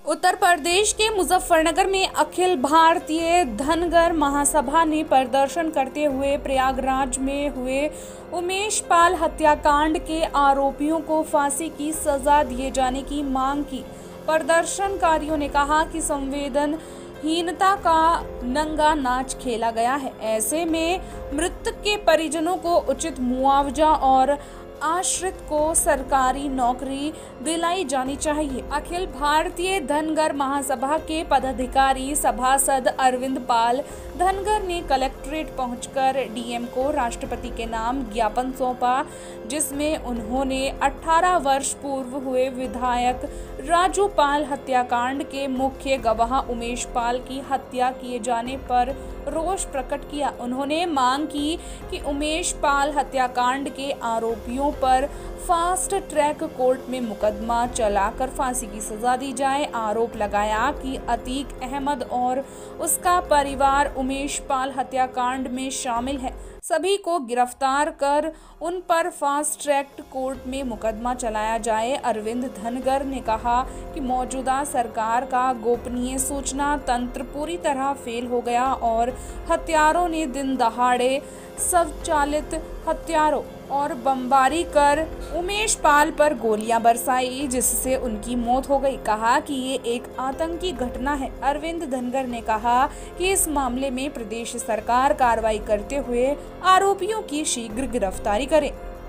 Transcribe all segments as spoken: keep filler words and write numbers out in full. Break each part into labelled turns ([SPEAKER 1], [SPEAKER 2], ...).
[SPEAKER 1] उत्तर प्रदेश के मुजफ्फरनगर में अखिल भारतीय धनगर महासभा ने प्रदर्शन करते हुए प्रयागराज में हुए उमेश पाल हत्याकांड के आरोपियों को फांसी की सजा दिए जाने की मांग की। प्रदर्शनकारियों ने कहा कि संवेदनहीनता का नंगा नाच खेला गया है। ऐसे में मृतक के परिजनों को उचित मुआवजा और आश्रित को सरकारी नौकरी दिलाई जानी चाहिए। अखिल भारतीय धनगर महासभा के पदाधिकारी सभासद अरविंद पाल धनगर ने कलेक्ट्रेट पहुंचकर डीएम को राष्ट्रपति के नाम ज्ञापन सौंपा, जिसमें उन्होंने अठारह वर्ष पूर्व हुए विधायक राजू पाल हत्याकांड के मुख्य गवाह उमेश पाल की हत्या किए जाने पर रोष प्रकट किया। उन्होंने मांग की कि उमेश पाल हत्याकांड के आरोपियों पर फास्ट ट्रैक कोर्ट में मुकदमा चलाकर फांसी की सजा दी जाए। आरोप लगाया कि अतीक अहमद और उसका परिवार उमेश पाल हत्याकांड में शामिल है। सभी को गिरफ्तार कर उन पर फास्ट ट्रैक कोर्ट में मुकदमा चलाया जाए। अरविंद धनगर ने कहा कि मौजूदा सरकार का गोपनीय सूचना तंत्र पूरी तरह फेल हो गया और हत्यारों ने दिन दहाड़े स्वचालित हत्यारों और बमबारी कर उमेश पाल पर गोलियां बरसाई, जिससे उनकी मौत हो गई। कहा कि ये एक आतंकी घटना है। अरविंद धनगर ने कहा कि इस मामले में प्रदेश सरकार कार्रवाई करते हुए आरोपियों की शीघ्र गिरफ्तारी करे।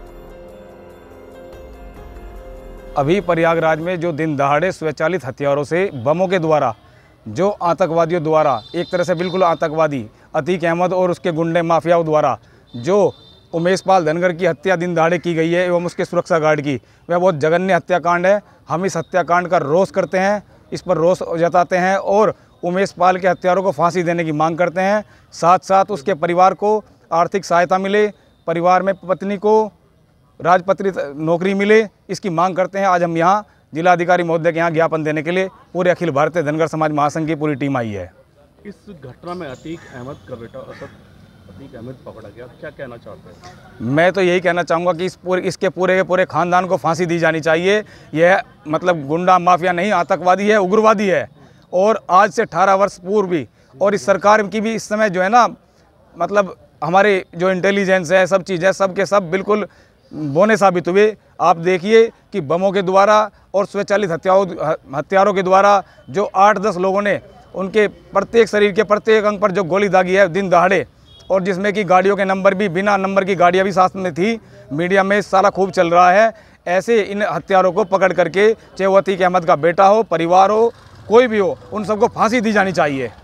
[SPEAKER 2] अभी प्रयागराज में जो दिन दहाड़े स्वचालित हथियारों से बमों के द्वारा जो आतंकवादियों द्वारा एक तरह से बिल्कुल आतंकवादी अतीक अहमद और उसके गुंडे माफियाओं द्वारा जो उमेश पाल धनगर की हत्या दिन दहाड़े की गई है एवं उसके सुरक्षा गार्ड की, वह बहुत जघन्य हत्याकांड है। हम इस हत्याकांड का रोष करते हैं, इस पर रोष जताते हैं और उमेश पाल के हत्यारों को फांसी देने की मांग करते हैं। साथ साथ उसके परिवार को आर्थिक सहायता मिले, परिवार में पत्नी को राजपत्रित नौकरी मिले, इसकी मांग करते हैं। आज हम यहाँ जिलाधिकारी महोदय के यहाँ ज्ञापन देने के लिए पूरे अखिल भारतीय धनगर समाज महासंघ की पूरी टीम आई है।
[SPEAKER 3] इस घटना में अतीक अहमद का बेटा असद अतीक अहमद पकड़ा गया, क्या कहना चाहते हैं?
[SPEAKER 2] मैं तो यही कहना चाहूँगा कि इस पूरे इसके पूरे के पूरे खानदान को फांसी दी जानी चाहिए। यह मतलब गुंडा माफिया नहीं, आतंकवादी है, उग्रवादी है। और आज से अठारह वर्ष पूर्व भी और इस सरकार की भी इस समय जो है ना, मतलब हमारे जो इंटेलिजेंस है, सब चीज़ें सब के सब बिल्कुल बोने साबित हुए। आप देखिए कि बमों के द्वारा और स्वचालित हत्याओं हथियारों के द्वारा जो आठ दस लोगों ने उनके प्रत्येक शरीर के प्रत्येक अंग पर जो गोली दागी है दिन दहाड़े, और जिसमें कि गाड़ियों के नंबर भी बिना नंबर की गाड़ियां भी साथ में थी। मीडिया में सारा खूब चल रहा है। ऐसे इन हत्यारों को पकड़ करके, चाहे वो अतीक अहमद का बेटा हो, परिवार हो, कोई भी हो, उन सबको फांसी दी जानी चाहिए।